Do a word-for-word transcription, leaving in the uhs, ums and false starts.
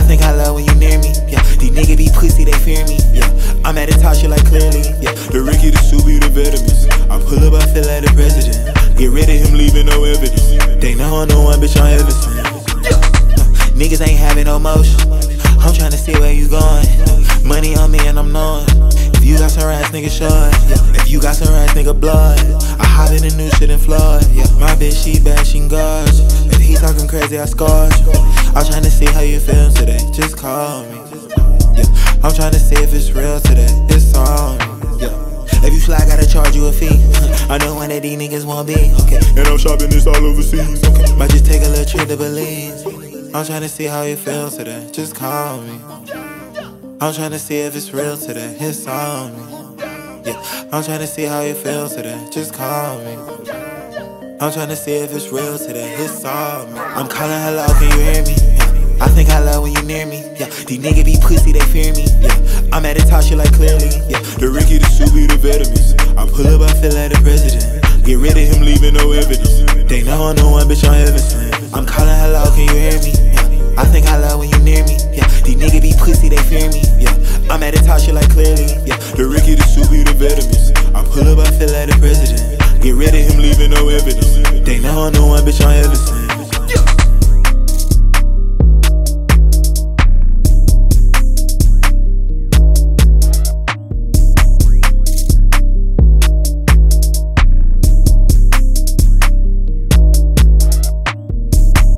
think I love when you near me, yeah. These niggas be pussy, they fear me, yeah. I'm at the top, shit like clearly, yeah. The Ricky, the Subi, the vitamins. I pull up, I feel like the president. Get rid of him, leaving no evidence. They know I'm the one bitch on Everson. Yeah. Uh, niggas ain't having no motion. I'm tryna see where you going. Money on me and I'm knowing. If you got some rats, nigga, show it, yeah. If you got some rats, nigga, blood. I hop in the new shit and flood, yeah. My bitch, she bad, she gorge. If he talking crazy, I scorch. I'm tryna see how you feel today. Just call me, yeah. I'm tryna see if it's real today. It's on me, yeah. If you fly, gotta charge you a fee. I know one of these niggas won't be, okay. And I'm shopping this all overseas, okay. Might just take a little trip to Belize. I'm tryna see how you feel today. Just call me. I'm tryna see if it's real today. It's on me, yeah. I'm tryna see how you feel today. Just call me. I'm tryna see if it's real today. It's on me. I'm calling hello, can you hear me? Yeah. I think I love when you near me, yeah. These niggas be pussy, they fear me, yeah. I'm at the top, shit like clearly, yeah. The Ricky, the Subi, the vitamins. I pull up, I feel like the president. Get rid of him, leaving no evidence. They know I'm the one bitch on Everson. I'm calling hello, can you hear me? Yeah. I think I love when you near me, yeah. These niggas be pussy, they fear me, yeah. I'm at the top, shit like clearly, yeah. The Ricky, the Subi, the vitamins. I pull up, I feel like the president. Get rid of him, leaving no evidence. They know I'm the one bitch on Everson.